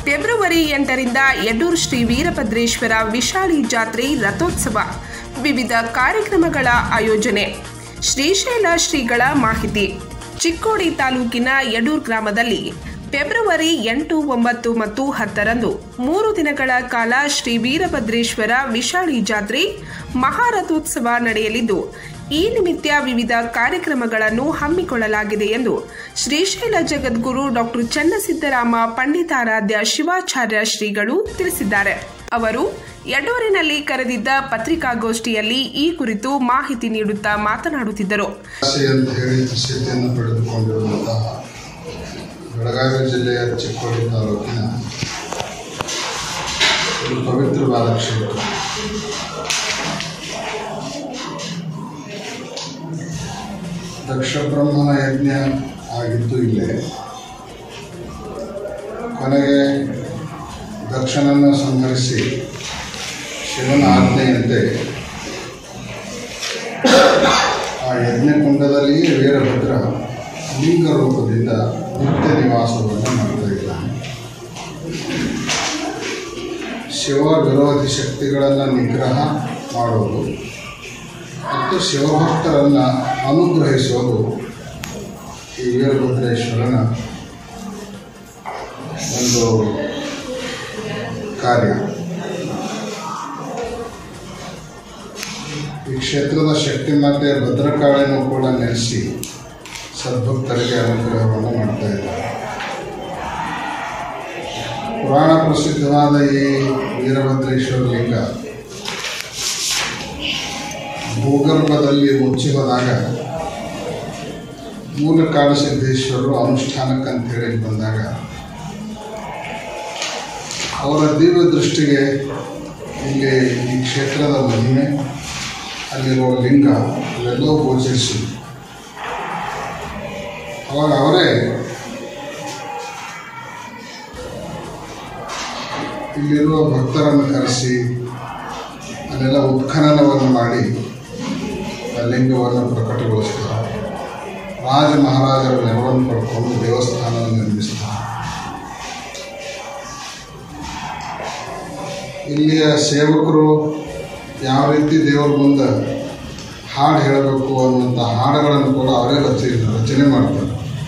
February 8ರಿಂದ ಯಡೂರು ಶ್ರೀ ವೀರಭದ್ರೇಶ್ವರ ವಿಶಾಲಿ ಜಾತ್ರೆ ರಥೋತ್ಸವ, ವಿವಿಧ ಕಾರ್ಯಕ್ರಮಗಳ ಆಯೋಜನೆ. ಶ್ರೀಶೈಲ ಶ್ರೀಗಳ ಮಾಹಿತಿ. ಚಿಕ್ಕೋಡಿ ತಾಲೂಕಿನ ಯಡೂರು ಗ್ರಾಮದಲ್ಲಿ ಫೆಬ್ರವರಿ 8, 9 ಮತ್ತು 10ರಂದು 3 ದಿನಗಳ ಕಾಲ ಶ್ರೀ ವೀರಭದ್ರೇಶ್ವರ ವಿಶಾಲಿ ಜಾತ್ರೆ ಮಹಾರಥೋತ್ಸವ ನಡೆಯಲಿದ್ದು, ಈ ನಿಮಿತ್ತ ವಿವಿಧ ಕಾರ್ಯಕ್ರಮಗಳನ್ನು ಹಮ್ಮಿಕೊಳ್ಳಲಾಗಿದೆ ಎಂದು ಶ್ರೀಶೈಲ ಜಗದ್ಗುರು ಡಾಕ್ಟರ್ ಚನ್ನಸಿದ್ದರಾಮ ಪಂಡಿತಾರಾಧ್ಯ ಶಿವಾಚಾರ್ಯ ಶ್ರೀಗಳು ತಿಳಿಸಿದ್ದಾರೆ. ಅವರು ಯಡೂರಿನಲ್ಲಿ ಕರೆದಿದ್ದ ಪತ್ರಿಕಾಗೋಷ್ಠಿಯಲ್ಲಿ ಈ ಕುರಿತು ಮಾಹಿತಿ ನೀಡುತ್ತಾ ಮಾತನಾಡುತ್ತಿದ್ದರು. ಬೆಳಗಾವಿ ಜಿಲ್ಲೆಯ ಚಿಕ್ಕೋಡಿ ತಾಲೂಕಿನ ಒಂದು ಪವಿತ್ರವಾದ ಕ್ಷೇತ್ರ. ದಕ್ಷ ಬ್ರಹ್ಮನ ಯಜ್ಞ ಆಗಿದ್ದು ಇಲ್ಲೇ. ಕೊನೆಗೆ ದಕ್ಷನನ್ನು ಸಂಹರಿಸಿ ಶಿವನ ಆಜ್ಞೆಯಂತೆ ಆ ಯಜ್ಞಕುಂಡದಲ್ಲಿಯೇ ವೀರಭದ್ರ ಲಿಂಗ ರೂಪದಿಂದ ನಿತ್ಯ ನಿವಾಸವನ್ನು ಮಾಡ್ತಾ ಇದ್ದಾನೆ. ಶಿವ ವಿರೋಧಿ ಶಕ್ತಿಗಳನ್ನು ನಿಗ್ರಹ ಮಾಡೋದು ಮತ್ತು ಶಿವಭಕ್ತರನ್ನು ಅನುಗ್ರಹಿಸೋದು ಈ ವೀರಭದ್ರೇಶ್ವರನ ಒಂದು ಕಾರ್ಯ. ಈ ಕ್ಷೇತ್ರದ ಶಕ್ತಿ ಮಾತೆ ಭದ್ರಕಾಳಿಯನ್ನು ಕೂಡ ನೆಲೆಸಿ ಸದ್ಭಕ್ತರಿಗೆ ಅನುಗ್ರಹವನ್ನು ಮಾಡ್ತಾ ಇದ್ದಾರೆ. ಪುರಾಣ ಪ್ರಸಿದ್ಧವಾದ ಈ ವೀರಭದ್ರೇಶ್ವರ ಲಿಂಗ ಭೂಗರ್ಭದಲ್ಲಿ ಮುಚ್ಚಿ ಹೋದಾಗ ಮೂಲಕಾಡು ಸಿದ್ದೇಶ್ವರರು ಅನುಷ್ಠಾನಕ್ಕಂತೇಳಿ ಬಂದಾಗ ಅವರ ದಿವ್ಯ ದೃಷ್ಟಿಗೆ ಇಲ್ಲಿ ಈ ಕ್ಷೇತ್ರದ ಮಹಿಮೆ, ಅಲ್ಲಿರುವ ಲಿಂಗ ಇವೆಲ್ಲವೂ ಗೋಚರಿಸಿ ಅವಾಗ ಅವರೇ ಇಲ್ಲಿರುವ ಭಕ್ತರನ್ನು ಕರೆಸಿ ಅಲ್ಲೆಲ್ಲ ಉತ್ಖನನವನ್ನು ಮಾಡಿ ಆ ಲಿಂಗವನ್ನು ಪ್ರಕಟಗೊಳಿಸ್ತಾರೆ. ರಾಜ ಮಹಾರಾಜರ ನೆರವನ್ನು ಪಡ್ಕೊಂಡು ದೇವಸ್ಥಾನವನ್ನು ನಿರ್ಮಿಸ್ತಾರೆ. ಇಲ್ಲಿಯ ಸೇವಕರು ಯಾವ ರೀತಿ ದೇವರ ಮುಂದೆ ಹಾಡು ಹೇಳಬೇಕು ಅನ್ನುವಂಥ ಹಾಡುಗಳನ್ನು ಕೂಡ ಅವರೇ ರಚನೆ ಮಾಡ್ತಾರೆ.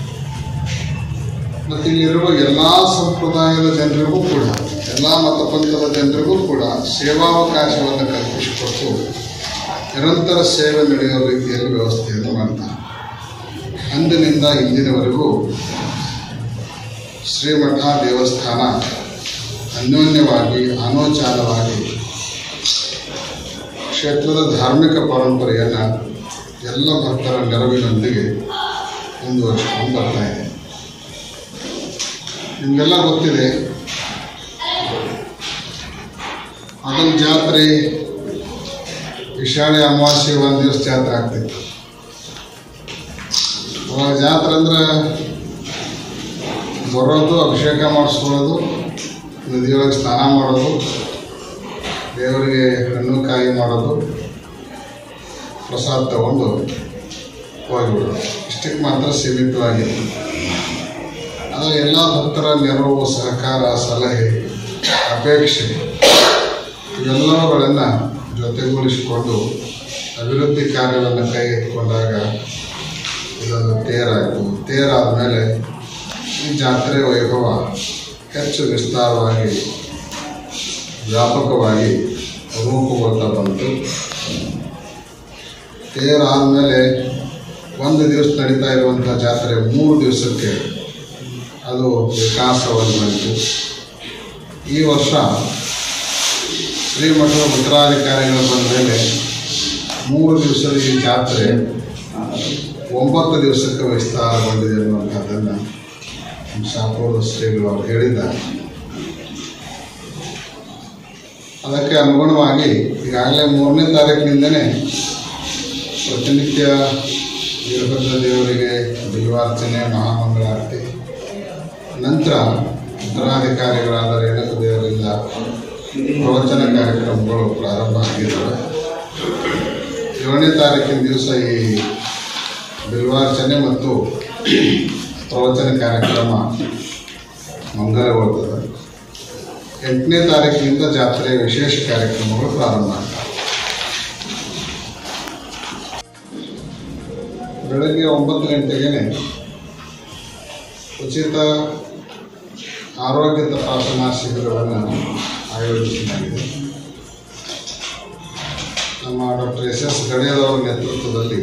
ಮತ್ತು ಇಲ್ಲಿರುವ ಎಲ್ಲ ಸಂಪ್ರದಾಯದ ಜನರಿಗೂ ಕೂಡ, ಎಲ್ಲ ಮತಪಂಥದ ಜನರಿಗೂ ಕೂಡ ಸೇವಾವಕಾಶವನ್ನು ಕಲ್ಪಿಸಿಕೊಟ್ಟು ನಿರಂತರ ಸೇವೆ ನಡೆಯುವ ರೀತಿಯಲ್ಲಿ ವ್ಯವಸ್ಥೆಯನ್ನು ಮಾಡ್ತಾರೆ. ಅಂದಿನಿಂದ ಇಂದಿನವರೆಗೂ ಶ್ರೀಮಠ ದೇವಸ್ಥಾನ ಅನ್ಯೋನ್ಯವಾಗಿ ಅನೋಚಾನವಾಗಿ ಕ್ಷೇತ್ರದ ಧಾರ್ಮಿಕ ಪರಂಪರೆಯನ್ನು ಎಲ್ಲ ಭಕ್ತರ ನೆರವಿನೊಂದಿಗೆ ಮುಂದುವರಿಸಿಕೊಂಡು ಬರ್ತಾ ಇದೆ. ನಿಮಗೆಲ್ಲ ಗೊತ್ತಿದೆ, ಅದೊಂದು ಜಾತ್ರೆ ವಿಶಾಲಿ ಅಮಾವಾಸ್ಯೆ ಒಂದು ದಿವಸ ಜಾತ್ರೆ ಆಗ್ತಿತ್ತು. ಅವಾಗ ಜಾತ್ರೆ ಅಂದ್ರೆ ಬರೋದು, ಅಭಿಷೇಕ ಮಾಡಿಸ್ಕೊಳ್ಳೋದು, ನದಿಯೊಳಗೆ ಸ್ನಾನ ಮಾಡೋದು, ದೇವರಿಗೆ ಹಣ್ಣು ಕಾಯಿ ಮಾಡೋದು, ಪ್ರಸಾದ ತಗೊಂಡು ಹೋಗಿಬಿಡೋದು, ಇಷ್ಟಕ್ಕೆ ಮಾತ್ರ ಸೀಮಿತವಾಗಿತ್ತು. ಆದರೆ ಎಲ್ಲ ಭಕ್ತರ ನೆರವು, ಸಹಕಾರ, ಸಲಹೆ, ಅಪೇಕ್ಷೆ ಇವೆಲ್ಲವುಗಳನ್ನು ಜೊತೆಗೂಡಿಸಿಕೊಂಡು ಅಭಿವೃದ್ಧಿ ಕಾರ್ಯವನ್ನು ಕೈಗೆತ್ತಿಕೊಂಡಾಗ ಇದೊಂದು ತೇರಾಯಿತು. ತೇರಾದ ಮೇಲೆ ಈ ಜಾತ್ರೆ ವೈಭವ ಹೆಚ್ಚು ವಿಸ್ತಾರವಾಗಿ, ವ್ಯಾಪಕವಾಗಿ ರೂಪುಗೊಳ್ತಾ ಬಂತು. ತೇರಾದಮೇಲೆ ಒಂದು ದಿವಸ ನಡೀತಾ ಇರುವಂಥ ಜಾತ್ರೆ 3 ದಿವಸಕ್ಕೆ ಅದು ವಿಕಾಸವನ್ನು ಮಾಡಿತು. ಈ ವರ್ಷ ಶ್ರೀಮಠದ ಉತ್ತರಾಧಿಕಾರಿಗಳು ಬಂದ ಮೇಲೆ 3 ದಿವಸದ ಈ ಜಾತ್ರೆ 9 ದಿವಸಕ್ಕೆ ವಿಸ್ತಾರಗೊಂಡಿದೆ ಅನ್ನುವಂಥದ್ದನ್ನು ಶಾಪುರದ ಶ್ರೀಗಳು ಅವರು ಹೇಳಿದ್ದಾರೆ. ಅದಕ್ಕೆ ಅನುಗುಣವಾಗಿ ಈಗಾಗಲೇ 3ನೇ ತಾರೀಕಿನಿಂದಲೇ ಪ್ರತಿನಿತ್ಯ ವೀರಭದ್ರ ದೇವರಿಗೆ ಬಿಲ್ವಾರ್ಚನೆ, ಮಹಾಮಂಗಳಾರತಿ, ನಂತರ ಉತ್ತರಾಧಿಕಾರಿಗಳಾದ ರೇಣುಕ ದೇವರಿಂದ ಪ್ರವಚನ ಕಾರ್ಯಕ್ರಮಗಳು ಪ್ರಾರಂಭ ಆಗಿದ್ದಾವೆ. 7ನೇ ತಾರೀಕಿನ ದಿವಸ ಈ ಬಿಲ್ವಾರ್ಚನೆ ಮತ್ತು ಪ್ರವಚನ ಕಾರ್ಯಕ್ರಮ ಮಂಗಲಗೊಳ್ತದೆ. 8ನೇ ತಾರೀಕಿನಿಂದ ಜಾತ್ರೆಯ ವಿಶೇಷ ಕಾರ್ಯಕ್ರಮಗಳು ಪ್ರಾರಂಭ ಆಗ್ತವೆ. ಬೆಳಗ್ಗೆ 9 ಗಂಟೆಗೆ ಉಚಿತ ಆರೋಗ್ಯ ತಪಾಸಣಾ ಶಿಬಿರವನ್ನು ಆಯೋಜಿಸಲಾಗಿದೆ. ನಮ್ಮ ಡಾಕ್ಟರ್ SS ಗಡಿಯರವರ ನೇತೃತ್ವದಲ್ಲಿ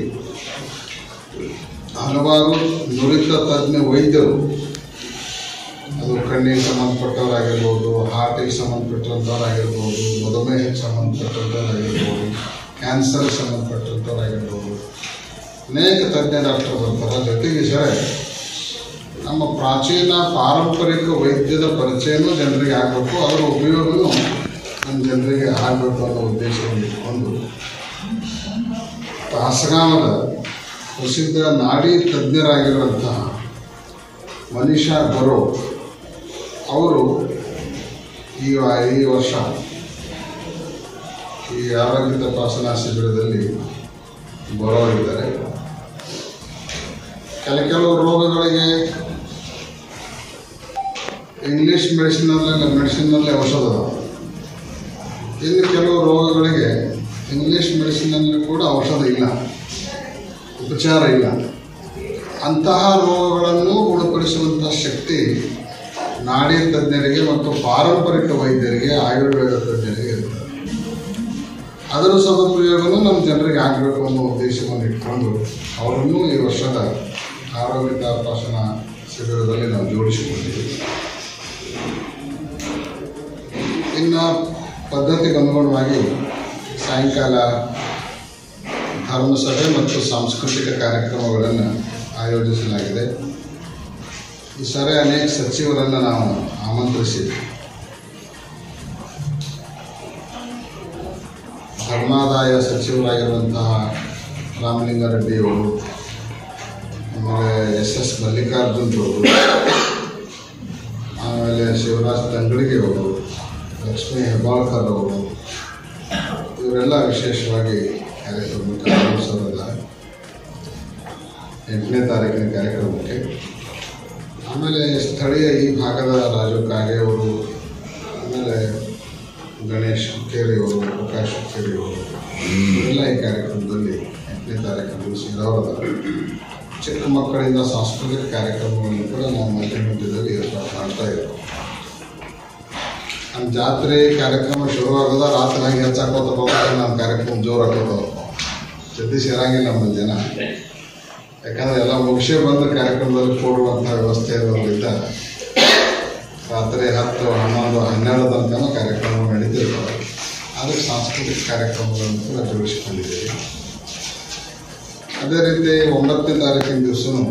ಹಲವಾರು ನುರಿತ ತಜ್ಞ ವೈದ್ಯರು, ಅದು ಕಣ್ಣಿಗೆ ಸಂಬಂಧಪಟ್ಟವರಾಗಿರ್ಬೋದು, ಹಾರ್ಟಿಗೆ ಸಂಬಂಧಪಟ್ಟಂಥವರಾಗಿರ್ಬೋದು, ಮಧುಮೇಹಕ್ಕೆ ಸಂಬಂಧಪಟ್ಟಂಥವರಾಗಿರ್ಬೋದು, ಕ್ಯಾನ್ಸರ್ಗೆ ಸಂಬಂಧಪಟ್ಟಂಥವರಾಗಿರ್ಬೋದು, ಅನೇಕ ತಜ್ಞ ಡಾಕ್ಟರ್ ಬರ್ತಾರೆ. ಜೊತೆಗೆ ಸರ್ ನಮ್ಮ ಪ್ರಾಚೀನ ಪಾರಂಪರಿಕ ವೈದ್ಯದ ಪರಿಚಯನೂ ಜನರಿಗೆ ಆಗಬೇಕು, ಅದರ ಉಪಯೋಗವೂ ನಮ್ಮ ಜನರಿಗೆ ಆಗಬೇಕು ಅನ್ನೋ ಉದ್ದೇಶವನ್ನು ಇಟ್ಕೊಂಡು ಹಾಸಗಾಂವದ ಪ್ರಸಿದ್ಧ ನಾಡಿ ತಜ್ಞರಾಗಿರುವಂತಹ ಮನೀಷಾ ಬರೋ ಅವರು ಈ ವರ್ಷ ಈ ಆರೋಗ್ಯ ತಪಾಸಣಾ ಶಿಬಿರದಲ್ಲಿ ಬರೋರಿದ್ದಾರೆ. ಕೆಲವು ರೋಗಗಳಿಗೆ ಇಂಗ್ಲೀಷ್ ಮೆಡಿಸಿನಲ್ಲಿ ಔಷಧ ಅದಾವೆ. ಇನ್ನು ಕೆಲವು ರೋಗಗಳಿಗೆ ಇಂಗ್ಲೀಷ್ ಮೆಡಿಸಿನಲ್ಲಿ ಕೂಡ ಔಷಧ ಇಲ್ಲ, ಉಪಚಾರ ಇಲ್ಲ. ಅಂತಹ ರೋಗಗಳನ್ನು ಗುಣಪಡಿಸುವಂಥ ಶಕ್ತಿ ನಾಡಿ ತಜ್ಞರಿಗೆ ಮತ್ತು ಪಾರಂಪರಿಕ ವೈದ್ಯರಿಗೆ, ಆಯುರ್ವೇದ ತಜ್ಞರಿಗೆ ಇರ್ತದೆ. ಅದರ ಸದುಪಯೋಗನೂ ನಮ್ಮ ಜನರಿಗೆ ಆಗಬೇಕು ಅನ್ನೋ ಉದ್ದೇಶವನ್ನು ಇಟ್ಕೊಂಡು ಅವರನ್ನು ಈ ವರ್ಷದ ಆರೋಗ್ಯ ತಪಾಸಣಾ ಶಿಬಿರದಲ್ಲಿ ನಾವು ಜೋಡಿಸಿಕೊಂಡಿದ್ದೀವಿ. ಇನ್ನು ಪದ್ಧತಿಗೆ ಅನುಗುಣವಾಗಿ ಸಾಯಂಕಾಲ ಧರ್ಮಸಭೆ ಮತ್ತು ಸಾಂಸ್ಕೃತಿಕ ಕಾರ್ಯಕ್ರಮಗಳನ್ನು ಆಯೋಜಿಸಲಾಗಿದೆ. ಈ ಸರಿ ಅನೇಕ ಸಚಿವರನ್ನು ನಾವು ಆಮಂತ್ರಿಸಿದ್ವಿ. ಧರ್ಮಾದಾಯ ಸಚಿವರಾಗಿರುವಂತಹ ರಾಮಲಿಂಗಾರೆಡ್ಡಿಯವರು, ಆಮೇಲೆ SS ಮಲ್ಲಿಕಾರ್ಜುನ್ ಅವರು, ಆಮೇಲೆ ಶಿವರಾಜ್ ತಂಗಡಿಗೆ ಅವರು, ಲಕ್ಷ್ಮೀ ಹೆಬ್ಬಾಳ್ಕರ್ ಅವರು, ಇವರೆಲ್ಲ ವಿಶೇಷವಾಗಿ ಕಾರ್ಯಕ್ರಮಕ್ಕೆ ಆಗಮಿಸೋದಿದ್ದಾರೆ 8ನೇ ತಾರೀಕಿನ ಕಾರ್ಯಕ್ರಮಕ್ಕೆ. ಆಮೇಲೆ ಸ್ಥಳೀಯ ಈ ಭಾಗದ ರಾಜು ಕಾಗೆ ಅವರು, ಆಮೇಲೆ ಗಣೇಶ್ ಹುಕ್ಕೇರಿ ಅವರು, ಪ್ರಕಾಶ್ ಹುಕ್ಕೇರಿ ಅವರು ಇವರೆಲ್ಲ ಈ ಕಾರ್ಯಕ್ರಮದಲ್ಲಿ 8ನೇ ತಾರೀಕು ದಿವಸ ಇರೋರಿದ್ದಾರೆ. ಚಿಕ್ಕ ಮಕ್ಕಳಿಂದ ಸಾಂಸ್ಕೃತಿಕ ಕಾರ್ಯಕ್ರಮಗಳನ್ನು ಕೂಡ ನಾವು ಮಧ್ಯದಲ್ಲಿ ಏರ್ಪಾಡು ಮಾಡ್ತಾ ಇದ್ದೇವೆ. ನಮ್ಮ ಜಾತ್ರೆ ಕಾರ್ಯಕ್ರಮ ಶುರುವಾಗೋದ ರಾತ್ರಿ ಹಾಗೆ ಹೆಚ್ಚಾಕೋತ ಹೋಗ್ತಾರೆ. ನಮ್ಮ ಕಾರ್ಯಕ್ರಮ ಜೋರು ಹಾಕೋತಾವ, ಜೊತೆ ಸೇರಂಗಿಲ್ಲ ನಮ್ಮ ಜನ. ಯಾಕಂದರೆ ಎಲ್ಲ ಮುಗಿಸೇ ಬಂದ ಕಾರ್ಯಕ್ರಮದಲ್ಲಿ ಕೂಡುವಂಥ ವ್ಯವಸ್ಥೆ ಇರೋದ್ರಿಂದ ರಾತ್ರಿ 10, 11, 12 ತನಕ ಕಾರ್ಯಕ್ರಮ ನಡೀತಿರ್ತಾವೆ. ಅದಕ್ಕೆ ಸಾಂಸ್ಕೃತಿಕ ಕಾರ್ಯಕ್ರಮಗಳನ್ನು ಕೂಡ ಜೋಡಿಸಿಕೊಂಡಿದ್ದೀವಿ. ಅದೇ ರೀತಿ 9ನೇ ತಾರೀಕಿನ ದಿವಸನೂ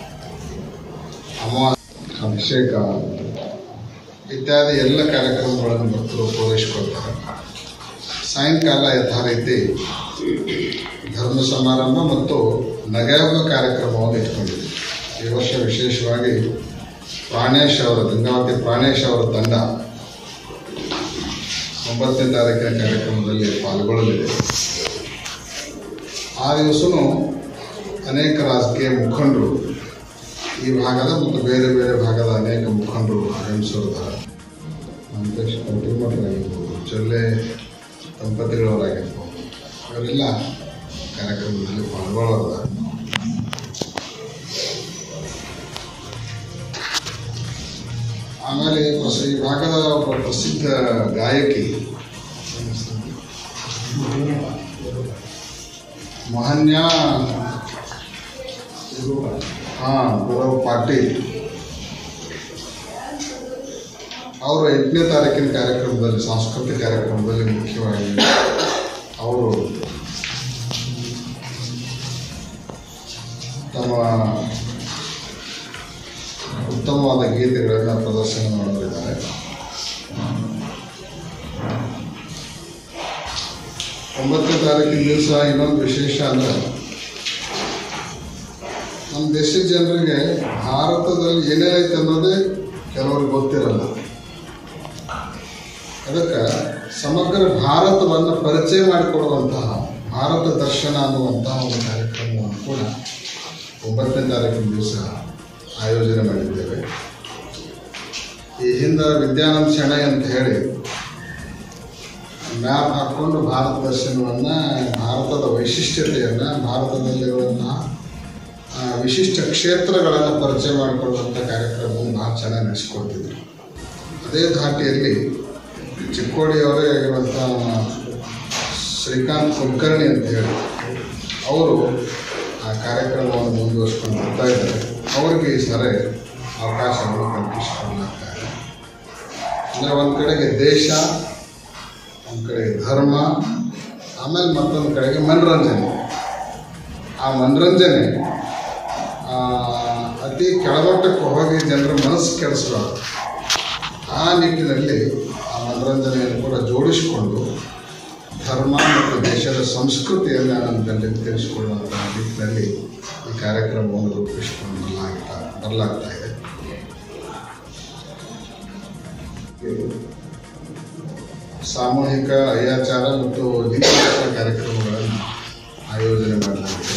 ಅಮಾವಾಸ್ಯೆ, ಅಭಿಷೇಕ ಇತ್ಯಾದಿ ಎಲ್ಲ ಕಾರ್ಯಕ್ರಮಗಳನ್ನು ಭಕ್ತರು ಪೂರೈಸಿಕೊಳ್ತಾರೆ. ಸಾಯಂಕಾಲ ಯಥಾ ರೀತಿ ಧರ್ಮ ಸಮಾರಂಭ ಮತ್ತು ನಗೆಹಬ್ಬ ಕಾರ್ಯಕ್ರಮವನ್ನು ಇಟ್ಕೊಂಡಿದ್ದೀವಿ. ಈ ವರ್ಷ ವಿಶೇಷವಾಗಿ ಪ್ರಾಣೇಶ್ ಅವರ, ಗಂಗಾವತಿ ಪ್ರಾಣೇಶ್ ಅವರ ತಂಡ 9ನೇ ತಾರೀಕಿನ ಕಾರ್ಯಕ್ರಮದಲ್ಲಿ ಪಾಲ್ಗೊಳ್ಳಲಿದೆ. ಆ ದಿವಸನೂ ಅನೇಕ ರಾಜಕೀಯ ಮುಖಂಡರು, ಈ ಭಾಗದ ಮತ್ತು ಬೇರೆ ಬೇರೆ ಭಾಗದ ಅನೇಕ ಮುಖಂಡರು ಆಗಮಿಸಿರುತ್ತಾರೆ. ವೆಂಕಟೇಶ್ ಕೌಟಿಮಠರಾಗಿರ್ಬೋದು, ಚೊಲ್ಲೆ ದಂಪತಿಗಳವರಾಗಿರ್ಬೋದು, ಅವರೆಲ್ಲ ಕಾರ್ಯಕ್ರಮದಲ್ಲಿ ಪಾಲ್ಗೊಳ್ಳೋದಾರೆ. ಆಮೇಲೆ ಈ ಭಾಗದ ಒಬ್ಬ ಪ್ರಸಿದ್ಧ ಗಾಯಕಿ ಮಹನ್ಯ ಗುರವ್ ಪಾಟೀಲ್ ಅವರು 8ನೇ ತಾರೀಕಿನ ಕಾರ್ಯಕ್ರಮದಲ್ಲಿ, ಸಾಂಸ್ಕೃತಿಕ ಕಾರ್ಯಕ್ರಮದಲ್ಲಿ ಮುಖ್ಯವಾಗಿ ಅವರು ತಮ್ಮ ಉತ್ತಮವಾದ ಗೀತೆಗಳನ್ನು ಪ್ರದರ್ಶನ ಮಾಡಲಿದ್ದಾರೆ. 9ನೇ ತಾರೀಕಿನ ದಿವಸ ಇನ್ನೊಂದು ವಿಶೇಷ ಅಂದರೆ, ನಮ್ಮ ದೇಶದ ಜನರಿಗೆ ಭಾರತದಲ್ಲಿ ಏನೇನೈತೆ ಅನ್ನೋದೇ ಕೆಲವ್ರಿಗೆ ಗೊತ್ತಿರಲ್ಲ. ಅದಕ್ಕೆ ಸಮಗ್ರ ಭಾರತವನ್ನು ಪರಿಚಯ ಮಾಡಿಕೊಡುವಂತಹ ಭಾರತ ದರ್ಶನ ಅನ್ನುವಂತಹ ಒಂದು ಕಾರ್ಯಕ್ರಮವನ್ನು ಕೂಡ 9ನೇ ತಾರೀಕಿನ ದಿವಸ ಆಯೋಜನೆ ಮಾಡಿದ್ದೇವೆ. ಈ ಹಿಂದೆ ವಿದ್ಯಾನಂದ ಶೆಣೈ ಅಂತ ಹೇಳಿ ಮ್ಯಾಪ್ ಹಾಕ್ಕೊಂಡು ಭಾರತ ದರ್ಶನವನ್ನು, ಭಾರತದ ವೈಶಿಷ್ಟ್ಯತೆಯನ್ನು, ಭಾರತದಲ್ಲಿರುವಂತಹ ವಿಶಿಷ್ಟ ಕ್ಷೇತ್ರಗಳನ್ನು ಪರಿಚಯ ಮಾಡಿಕೊಳ್ಳುವಂಥ ಕಾರ್ಯಕ್ರಮವನ್ನು ಭಾಳ ಚೆನ್ನಾಗಿ ನಡೆಸಿಕೊಡ್ತಿದ್ರು. ಅದೇ ಧಾಟಿಯಲ್ಲಿ ಚಿಕ್ಕೋಡಿಯವರೇ ಆಗಿರುವಂಥ ಶ್ರೀಕಾಂತ್ ಕುಲಕರ್ಣಿ ಅಂತ ಹೇಳಿ ಅವರು ಆ ಕಾರ್ಯಕ್ರಮವನ್ನು ಮುಂದುವರಿಸ್ಕೊಂಡು ಬರ್ತಾ ಇದ್ದಾರೆ. ಅವರಿಗೆ ಈ ಸರಿ ಅವಕಾಶವನ್ನು ಕಲ್ಪಿಸಿಕೊಳ್ಳಲಾಗ್ತಾ ಇದೆ. ಅಂದರೆ ಒಂದು ಕಡೆಗೆ ದೇಶ, ಒಂದು ಕಡೆಗೆ ಧರ್ಮ, ಆಮೇಲೆ ಮತ್ತೊಂದು ಕಡೆಗೆ ಮನರಂಜನೆ. ಆ ಮನರಂಜನೆ ಅತಿ ಕೆಳಮಟ್ಟಕ್ಕೆ ಹೋಗಿ ಜನರ ಮನಸ್ಸು ಕೆಡಿಸಬಾರ್ದು. ಆ ನಿಟ್ಟಿನಲ್ಲಿ ಆ ಮನರಂಜನೆಯನ್ನು ಕೂಡ ಜೋಡಿಸಿಕೊಂಡು ಧರ್ಮ ಮತ್ತು ದೇಶದ ಸಂಸ್ಕೃತಿಯನ್ನು ನಮ್ಮ ಜನರಿಗೆ ತಿಳಿಸಿಕೊಳ್ಳುವಂಥ ನಿಟ್ಟಿನಲ್ಲಿ ಈ ಕಾರ್ಯಕ್ರಮವನ್ನು ರೂಪಿಸಿಕೊಂಡು ಬರಲಾಗ್ತಾ ಇದೆ. ಸಾಮೂಹಿಕ ಅಯ್ಯಾಚಾರ ಮತ್ತು ಲಿಂಗ ಕಾರ್ಯಕ್ರಮಗಳನ್ನು ಆಯೋಜನೆ ಮಾಡಲಾಗಿದೆ.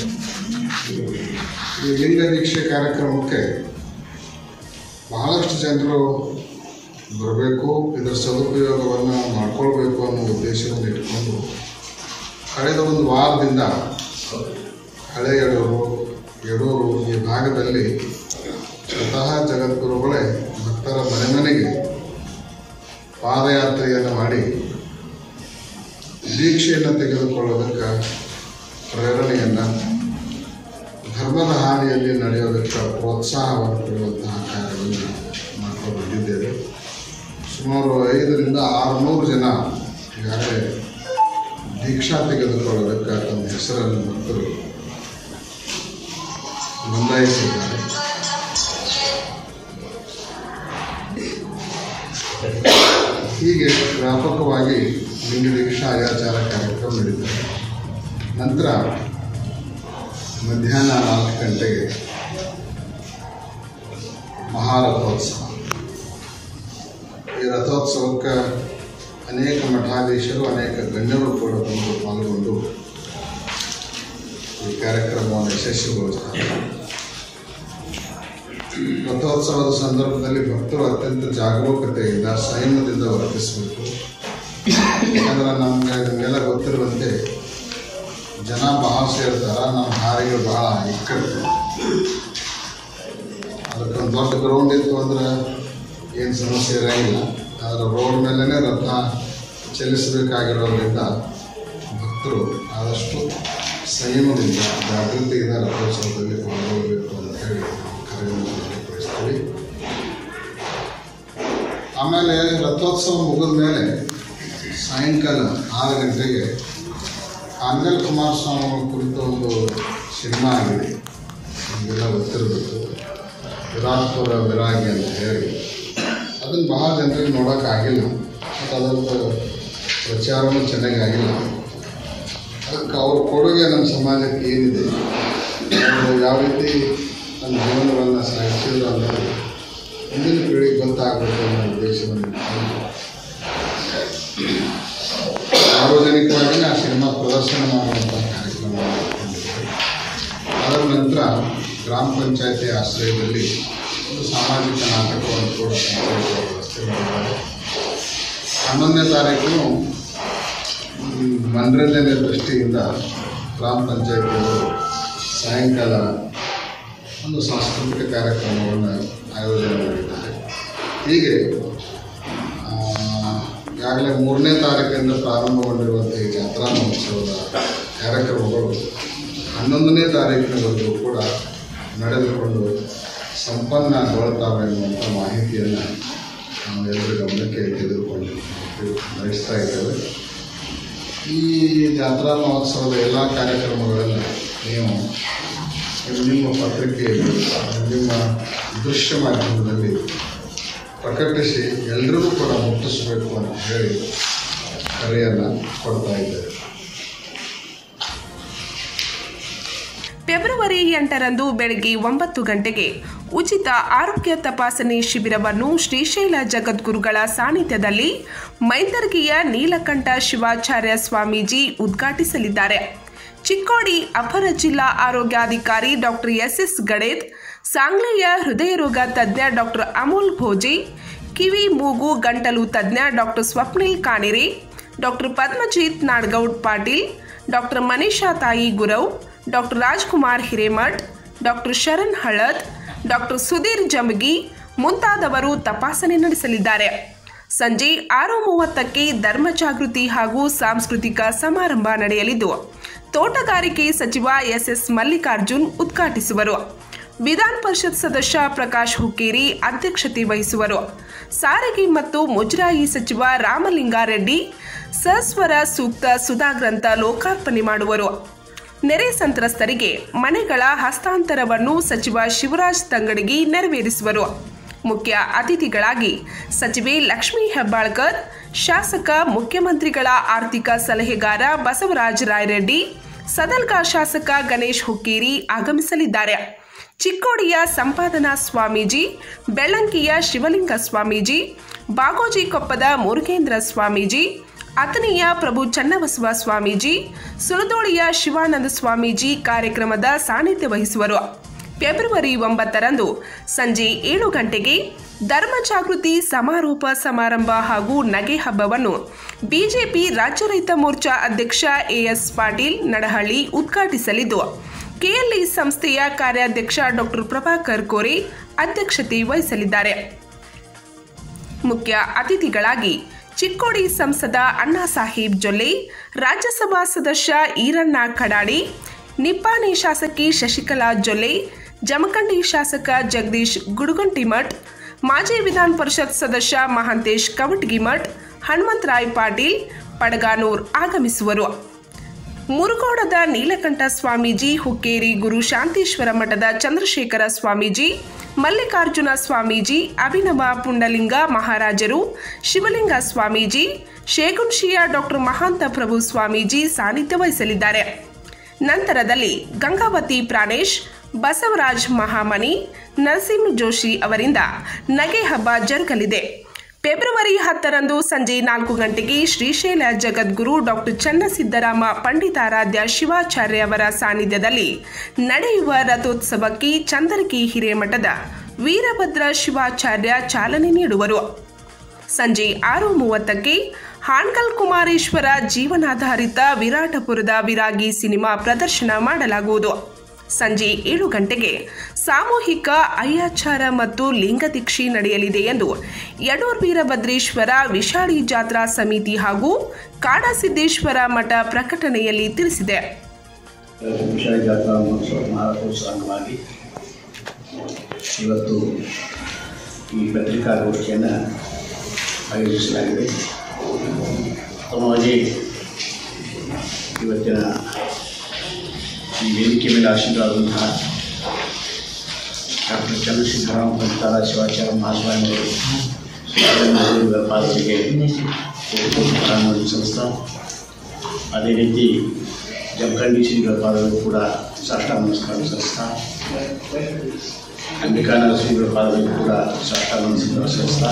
ಈ ಲಿಂಗ ದೀಕ್ಷೆ ಕಾರ್ಯಕ್ರಮಕ್ಕೆ ಬಹಳಷ್ಟು ಜನರು ಬರಬೇಕು, ಇದರ ಸದುಪಯೋಗವನ್ನು ಮಾಡಿಕೊಳ್ಬೇಕು ಅನ್ನೋ ಉದ್ದೇಶವನ್ನು ಇಟ್ಕೊಂಡು ಕಳೆದ ಒಂದು ವಾರದಿಂದ ಹಳೆ ಯಡೂರು ಈ ಭಾಗದಲ್ಲಿ ಸ್ವತಃ ಜಗದ್ಗುರುಗಳೇ ಭಕ್ತರ ಮನೆಗೆ ಪಾದಯಾತ್ರೆಯನ್ನು ಮಾಡಿ ದೀಕ್ಷೆಯನ್ನು ತೆಗೆದುಕೊಳ್ಳೋದಕ್ಕೆ ಪ್ರೇರಣೆಯನ್ನು, ಧರ್ಮದ ಹಾದಿಯಲ್ಲಿ ನಡೆಯೋದಕ್ಕೆ ಪ್ರೋತ್ಸಾಹವನ್ನು ಕೊಡುವಂತಹ ಕಾರ್ಯವನ್ನು ಮಾಡ್ಕೊಂಡು ಬಂದಿದ್ದೇವೆ. ಸುಮಾರು 500 to 600 ಜನ ಈಗಾಗಲೇ ದೀಕ್ಷಾ ತೆಗೆದುಕೊಳ್ಳೋದಕ್ಕೆ ತಮ್ಮ ಹೆಸರನ್ನು ಭಕ್ತರು ನೋಂದಾಯಿಸಿದ್ದಾರೆ. ಹೀಗೆ ವ್ಯಾಪಕವಾಗಿ ಲಿಂಗ ದೀಕ್ಷಾ ಅಯ್ಯಾಚಾರ ಕಾರ್ಯಕ್ರಮ ನಡೀತದೆ. ನಂತರ ಮಧ್ಯಾಹ್ನ 4 ಗಂಟೆಗೆ ಮಹಾರಥೋತ್ಸವ. ಈ ರಥೋತ್ಸವಕ್ಕೆ ಅನೇಕ ಮಠಾಧೀಶರು, ಅನೇಕ ಗಣ್ಯರು ಕೂಡ ಪಾಲ್ಗೊಂಡು ಈ ಕಾರ್ಯಕ್ರಮವನ್ನು ಯಶಸ್ವಿಗೊಳಿಸ್ತಾರೆ. ರಥೋತ್ಸವದ ಸಂದರ್ಭದಲ್ಲಿ ಭಕ್ತರು ಅತ್ಯಂತ ಜಾಗರೂಕತೆಯಿಂದ, ಸಂಯಮದಿಂದ ವರ್ತಿಸಬೇಕು. ಯಾಕಂದ್ರೆ ನಮಗೆಲ್ಲ ಗೊತ್ತಿರುವಂತೆ ಜನ ಬಹಳ ಸೇರ್ತಾರೆ, ನಮ್ಮ ಹಾರಿಗೆ ಬಹಳ ಇಕ್ಕಟ್ಟು. ಅದಕ್ಕೊಂದು ದೊಡ್ಡ ಗ್ರೌಂಡ್ ಇತ್ತು ಅಂದ್ರೆ ಏನು ಸಮಸ್ಯೆ ಇರೋಂಗಿಲ್ಲ. ಆದರೆ ರೋಡ್ ಮೇಲೇ ರಥ ಚಲಿಸಬೇಕಾಗಿರೋದ್ರಿಂದ ಭಕ್ತರು ಆದಷ್ಟು ಸಂಯಮದಿಂದ, ಜಾಗೃತಿಯಿಂದ ರಥೋತ್ಸವದಲ್ಲಿ ಪಾಲ್ಗೊಳ್ಳಬೇಕು ಅಂತ ಹೇಳಿ ಕರೆಯನ್ನು ವ್ಯಕ್ತಪಡಿಸ್ತೀವಿ. ಆಮೇಲೆ ರಥೋತ್ಸವ ಮುಗಿದ ಮೇಲೆ ಸಾಯಂಕಾಲ 6 ಗಂಟೆಗೆ ಆಂಜಲ್ ಕುಮಾರಸ್ವಾಮಿ ಕುರಿತ ಒಂದು ಸಿನಿಮಾ ಆಗಿದೆ, ನಿಮಗೆಲ್ಲ ಗೊತ್ತಿರಬೇಕು, ವಿರಾಟ್ಪುರ ವಿರಾಗಿ ಅಂತ ಹೇಳಿ. ಅದನ್ನು ಬಹಳ ಜನರಿಗೆ ನೋಡೋಕ್ಕಾಗಿಲ್ಲ ಮತ್ತು ಅದರದ್ದು ಪ್ರಚಾರವೂ ಚೆನ್ನಾಗಿ ಆಗಿಲ್ಲ. ಅದಕ್ಕೆ ಅವ್ರ ಕೊಡುಗೆ ನಮ್ಮ ಸಮಾಜಕ್ಕೆ ಏನಿದೆ, ಅವರು ಯಾವ ರೀತಿ ನಮ್ಮ ಜೀವನವನ್ನು ಸಾಗಿಸಿದ್ರು ಅನ್ನೋದು ಮುಂದಿನ ಪೀಳಿಗೆ ಗೊತ್ತಾಗಬೇಕು ಅನ್ನೋ ಉದ್ದೇಶವನ್ನು ಸಾರ್ವಜನಿಕವಾಗಿ ಆ ಸಿನಿಮಾ ಪ್ರದರ್ಶನ ಮಾಡುವಂಥ ಕಾರ್ಯಕ್ರಮ ಮಾಡಿಕೊಂಡಿದ್ದೇವೆ. ಅದರ ನಂತರ ಗ್ರಾಮ ಪಂಚಾಯತಿ ಆಶ್ರಯದಲ್ಲಿ ಒಂದು ಸಾಮಾಜಿಕ ನಾಟಕವನ್ನು ಕೂಡ ವ್ಯವಸ್ಥೆ ಮಾಡಿದ್ದಾರೆ. 11ನೇ ತಾರೀಕು ಮನರಂಜನೆ ದೃಷ್ಟಿಯಿಂದ ಗ್ರಾಮ ಪಂಚಾಯತಿಯವರು ಸಾಯಂಕಾಲ ಒಂದು ಸಾಂಸ್ಕೃತಿಕ ಕಾರ್ಯಕ್ರಮವನ್ನು ಆಯೋಜನೆ ಮಾಡಿದ್ದಾರೆ. ಹೀಗೆ ಈಗಾಗಲೇ 3ನೇ ತಾರೀಕಿಂದ ಪ್ರಾರಂಭಗೊಂಡಿರುವಂಥ ಈ ಜಾತ್ರಾ ಮಹೋತ್ಸವದ ಕಾರ್ಯಕ್ರಮಗಳು 11ನೇ ತಾರೀಕಿನವರೆಗೂ ಕೂಡ ನಡೆದುಕೊಂಡು ಸಂಪನ್ನಗೊಳ್ತಾವೆ ಎನ್ನುವಂಥ ಮಾಹಿತಿಯನ್ನು ನಾವು ಎಲ್ಲರ ಗಮನಕ್ಕೆ ತೆಗೆದುಕೊಂಡು ನಡೆಸ್ತಾ ಇದ್ದೇವೆ. ಈ ಜಾತ್ರಾ ಮಹೋತ್ಸವದ ಎಲ್ಲ ಕಾರ್ಯಕ್ರಮಗಳನ್ನು ನೀವು ನಿಮ್ಮ ಪತ್ರಿಕೆಯಲ್ಲಿ, ನಿಮ್ಮ ದೃಶ್ಯ ಮಾಧ್ಯಮದಲ್ಲಿ ಪ್ರಕಟಿಸಿ ಎಲ್ಲರಿಗೂ ಕೂಡ ಮುಟ್ಟಿಸಬೇಕು ಅಂತ ಹೇಳಿ ಕರೆಯನ್ನು ಕೊಡ್ತಾ ಇದ್ದೇವೆ. ಫೆಬ್ರವರಿ 8ರಂದು ಬೆಳಗ್ಗೆ 9 ಗಂಟೆಗೆ ಉಚಿತ ಆರೋಗ್ಯ ತಪಾಸಣೆ ಶಿಬಿರವನ್ನು ಶ್ರೀಶೈಲ ಜಗದ್ಗುರುಗಳ ಸಾನ್ನಿಧ್ಯದಲ್ಲಿ ಮೈಂದರ್ಗಿಯ ನೀಲಕಂಠ ಶಿವಾಚಾರ್ಯ ಸ್ವಾಮೀಜಿ ಉದ್ಘಾಟಿಸಲಿದ್ದಾರೆ. ಚಿಕ್ಕೋಡಿ ಅಪರ ಜಿಲ್ಲಾ ಆರೋಗ್ಯಾಧಿಕಾರಿ ಡಾಕ್ಟರ್ SS ಗಡೇದ್, ಸಾಂಗ್ಲಿಯ ಹೃದಯ ರೋಗ ತಜ್ಞ ಡಾಕ್ಟರ್ ಅಮೋಲ್ ಭೋಜಿ, ಕಿವಿ ಮೂಗು ಗಂಟಲು ತಜ್ಞ doctor Swapnil Kanire, doctor Padmajit Nadagoud Patil, doctor Manisha ತಾಯಿ Gurav, doctor Rajkumar Hiremath, doctor Sharan Halad, doctor Sudhir Jamagi ಮುಂತಾದವರು ತಪಾಸಣೆ ನಡೆಸಲಿದ್ದಾರೆ. ಸಂಜೆ 6:30ಕ್ಕೆ ಧರ್ಮ ಜಾಗೃತಿ ಹಾಗೂ ಸಾಂಸ್ಕೃತಿಕ ಸಮಾರಂಭ ನಡೆಯಲಿದ್ದು ತೋಟಗಾರಿಕೆ ಸಚಿವ ಎಸ್ ಮಲ್ಲಿಕಾರ್ಜುನ್ ಉದ್ಘಾಟಿಸುವರು. ವಿಧಾನ ಪರಿಷತ್ ಸದಸ್ಯ ಪ್ರಕಾಶ್ ಹುಕ್ಕೇರಿ ಅಧ್ಯಕ್ಷತೆ ವಹಿಸುವರು. ಸಾರಿಗೆ ಮತ್ತು ಮುಜರಾಯಿ ಸಚಿವ ರಾಮಲಿಂಗಾರೆಡ್ಡಿ ಸಸ್ವರ ಸೂಕ್ತ ಸುಧಾಗ್ರಂಥ ಲೋಕಾರ್ಪಣೆ ಮಾಡುವರು. ನೆರೆ ಸಂತ್ರಸ್ತರಿಗೆ ಮನೆಗಳ ಹಸ್ತಾಂತರವನ್ನು ಸಚಿವ ಶಿವರಾಜ್ ತಂಗಡಗಿ ನೆರವೇರಿಸುವರು. ಮುಖ್ಯ ಅತಿಥಿಗಳಾಗಿ ಸಚಿವೆ ಲಕ್ಷ್ಮೀ ಹೆಬ್ಬಾಳ್ಕರ್, ಶಾಸಕ ಮುಖ್ಯಮಂತ್ರಿಗಳ ಆರ್ಥಿಕ ಸಲಹೆಗಾರ ಬಸವರಾಜ ರಾಯರೆಡ್ಡಿ, ಸದಲ್ಗಾ ಶಾಸಕ ಗಣೇಶ್ ಹುಕ್ಕೇರಿ ಆಗಮಿಸಲಿದ್ದಾರೆ. ಚಿಕ್ಕೋಡಿಯ ಸಂಪಾದನಾ ಸ್ವಾಮೀಜಿ, ಬೆಳ್ಳಂಕಿಯ ಶಿವಲಿಂಗ ಸ್ವಾಮೀಜಿ, ಬಾಗೋಜಿಕೊಪ್ಪದ ಮುರುಗೇಂದ್ರ ಸ್ವಾಮೀಜಿ, ಅಥಣಿಯ ಪ್ರಭು ಚನ್ನಬಸವ ಸ್ವಾಮೀಜಿ, ಸುರದೋಳಿಯ ಶಿವಾನಂದ ಸ್ವಾಮೀಜಿ ಕಾರ್ಯಕ್ರಮದ ಸಾನ್ನಿಧ್ಯ ವಹಿಸುವರು. ಫೆಬ್ರವರಿ 9ರಂದು ಸಂಜೆ 7 ಗಂಟೆಗೆ ಧರ್ಮ ಜಾಗೃತಿ ಸಮಾರೋಪ ಸಮಾರಂಭ ಹಾಗೂ ನಗೆ ಹಬ್ಬವನ್ನು ಬಿಜೆಪಿ ರಾಜ್ಯ ರೈತ ಮೋರ್ಚಾ ಅಧ್ಯಕ್ಷ ಎಸ್ ಪಾಟೀಲ್ ನಡಹಳ್ಳಿ ಉದ್ಘಾಟಿಸಲಿದ್ದು ಕೆಎಲ್ಇ ಸಂಸ್ಥೆಯ ಕಾರ್ಯಾಧ್ಯಕ್ಷ ಡಾಕ್ಟರ್ ಪ್ರಭಾಕರ್ ಕೋರೆ ಅಧ್ಯಕ್ಷತೆ ವಹಿಸಲಿದ್ದಾರೆ. ಮುಖ್ಯ ಅತಿಥಿಗಳಾಗಿ ಚಿಕ್ಕೋಡಿ ಸಂಸದ ಅಣ್ಣಾ ಸಾಹೇಬ್ ಜೊಲ್ಲೆ, ರಾಜ್ಯಸಭಾ ಸದಸ್ಯ ಈರಣ್ಣ ಕಡಾಡಿ, ನಿಪ್ಪಾಣಿ ಶಾಸಕಿ ಶಶಿಕಲಾ ಜೊಲ್ಲೆ, ಜಮಖಂಡಿ ಶಾಸಕ ಜಗದೀಶ್ ಗುಡುಗಂಟಿಮಠ್, ಮಾಜಿ ವಿಧಾನ ಪರಿಷತ್ ಸದಸ್ಯ ಮಹಾಂತೇಶ್ ಕವಟಗಿಮಠ್, ಹನುಮಂತರಾಯ್ ಪಾಟೀಲ್ ಪಡಗಾನೂರ್ ಆಗಮಿಸುವರು. ಮುರುಗೋಡದ ನೀಲಕಂಠ ಸ್ವಾಮೀಜಿ, ಹುಕ್ಕೇರಿ ಗುರು ಶಾಂತೇಶ್ವರ ಮಠದ ಚಂದ್ರಶೇಖರ ಸ್ವಾಮೀಜಿ, ಮಲ್ಲಿಕಾರ್ಜುನ ಸ್ವಾಮೀಜಿ, ಅಭಿನವ ಪುಂಡಲಿಂಗ ಮಹಾರಾಜರು, ಶಿವಲಿಂಗ ಸ್ವಾಮೀಜಿ, ಶೇಗುಣಶಿಯ ಡಾಕ್ಟರ್ ಮಹಾಂತ ಪ್ರಭು ಸ್ವಾಮೀಜಿ ಸಾನ್ನಿಧ್ಯ ವಹಿಸಲಿದ್ದಾರೆ. ನಂತರದಲ್ಲಿ ಗಂಗಾವತಿ ಪ್ರಾಣೇಶ್, ಬಸವರಾಜ್ ಮಹಾಮನಿ, ನರಸಿಂಹ ಜೋಶಿ ಅವರಿಂದ ನಗೆ ಹಬ್ಬ ಜರುಗಲಿದೆ. ಫೆಬ್ರವರಿ 10ರಂದು ಸಂಜೆ 4 ಗಂಟೆಗೆ ಶ್ರೀಶೈಲ ಜಗದ್ಗುರು ಡಾಕ್ಟರ್ ಚನ್ನಸಿದ್ದರಾಮ ಪಂಡಿತಾರಾಧ್ಯ ಶಿವಾಚಾರ್ಯ ಅವರ ಸಾನ್ನಿಧ್ಯದಲ್ಲಿ ನಡೆಯುವ ರಥೋತ್ಸವಕ್ಕೆ ಚಂದರಗಿ ಹಿರೇಮಠದ ವೀರಭದ್ರ ಶಿವಾಚಾರ್ಯ ಚಾಲನೆ ನೀಡುವರು. ಸಂಜೆ 6:30ಕ್ಕೆ ಹಾಣ್ಕಲ್ ಕುಮಾರೇಶ್ವರ ಜೀವನಾಧಾರಿತ ವಿರಾಟಪುರದ ವಿರಾಗಿ ಸಿನಿಮಾ ಪ್ರದರ್ಶನ ಮಾಡಲಾಗುವುದು. ಸಂಜೆ 7 ಗಂಟೆಗೆ ಸಾಮೂಹಿಕ ಅಯ್ಯಾಚಾರ ಮತ್ತು ಲಿಂಗದೀಕ್ಷೆ ನಡೆಯಲಿದೆ ಎಂದು ಯಡೂರ್ ವೀರಭದ್ರೇಶ್ವರ ವಿಶಾಲಿ ಜಾತ್ರಾ ಸಮಿತಿ ಹಾಗೂ ಕಾಡಸಿದ್ದೇಶ್ವರ ಮಠ ಪ್ರಕಟಣೆಯಲ್ಲಿ ತಿಳಿಸಿದೆ. ವಿಶಾಲಿ ಜಾತ್ರಾ ಮಹೋತ್ಸವ ಅಂಗವಾಗಿ ಇವತ್ತು ಈ ಪತ್ರಿಕಾಗೋಷ್ಠಿಯನ್ನು ಆಯೋಜಿಸಲಾಗಿದೆ. ಕ್ರಮವಾಗಿ ಇವತ್ತಿನ ಈ ವೇದಿಕೆ ಮೇಲೆ ಆಶೀರ್ವಾದಂತಹ ಡಾಕ್ಟರ್ ಚನ್ನಸಿದ್ದರಾಮ ಪಂಡಿತಾರ ಶಿವಾಚಾರ್ಯ ಮಹಾಸ್ವಾಮಿಗಳು ಪಾದಗಳಿಗೆ ಪ್ರಾರಂಭ ಸಂಸ್ಥಾ, ಅದೇ ರೀತಿ ಜಮಖಂಡಿ ಶ್ರೀಗಳ ಪಾದಗಳು ಕೂಡ ಸಾಷ್ಟಾಂಗ ನಮಸ್ಕಾರ ಸಂಸ್ಥಾ, ಅಂಬಿಕಾನಗರ ಶ್ರೀಗಳ ಪಾದಗಳು ಕೂಡ ಸಾಷ್ಟಾಂಗ ನಮಸ್ಕಾರ ಸಂಸ್ಥಾ,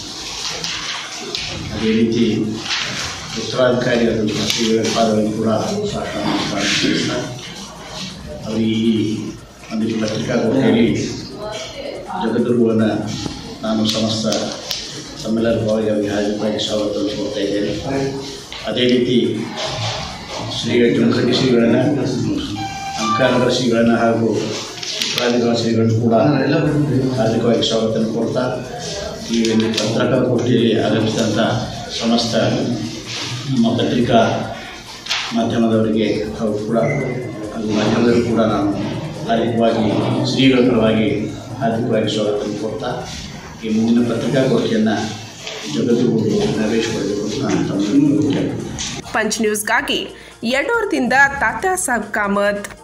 ಅದೇ ರೀತಿ ಉತ್ತರಾಧಿಕಾರಿಯಾದಂತಹ ಶ್ರೀಗಳ ಪಾದಗಳು ಕೂಡ ಸಾಷ್ಟಾಂಗ ನಮಸ್ಕಾರ ಸಂಸ್ಥಾ. ಅವರು ಈ ಒಂದು ಪತ್ರಿಕಾಗೋಷ್ಠಿಯಲ್ಲಿ ಜಗದ್ಗುರುಗಳನ್ನು ನಾನು ಸಮಸ್ತ ತಮ್ಮೆಲ್ಲರ ಪರವಾಗಿ ಅವರಿಗೆ ಹಾಜರಾಗಿ ಸ್ವಾಗತ ಕೋರ್ತಾ ಇದ್ದೇನೆ. ಅದೇ ರೀತಿ ಶ್ರೀಗಳ ಜಮಖಂಡಿ ಶ್ರೀಗಳನ್ನು, ಅಂಬಿಕಾನಗರ ಶ್ರೀಗಳನ್ನು ಹಾಗೂ ಉತ್ತರಾಧಿಕಾರಿ ಶ್ರೀಗಳನ್ನು ಕೂಡ ಹಾರ್ದಿಕವಾಗಿ ಸ್ವಾಗತ ಕೋರ್ತಾ ಈ ಒಂದು ಪತ್ರಿಕಾಗೋಷ್ಠಿಯಲ್ಲಿ ಆಗಮಿಸಿದಂಥ ಸಮಸ್ತ ನಮ್ಮ ಪತ್ರಿಕಾ ಮಾಧ್ಯಮದವರಿಗೆ ಹಾಗೂ ಕೂಡ ಮಾಧ್ಯಮದವರು ಕೂಡ ನಾನು ಹಾರ್ದಿಕವಾಗಿ ಶ್ರೀಗಳ ಪರವಾಗಿ ಹಾರ್ದಿಕವಾಗಿ ಸ್ವಾಗತ ಕೋರ್ತಾ ಈ ಮುಂದಿನ ಪತ್ರಿಕಾಗೋಷ್ಠಿಯನ್ನು ಜಗದ್ಗುರು ನೆರವೇರಿಸಿಕೊಳ್ಳಬೇಕು ಅಂತ ನಾನು ತಮ್ಮ ಪಂಚ್ ನ್ಯೂಸ್ಗಾಗಿ ಯಡೂರ್ದಿಂದ ತಾತ್ಯಾ ಸಾಬ್ ಕಾಮತ್.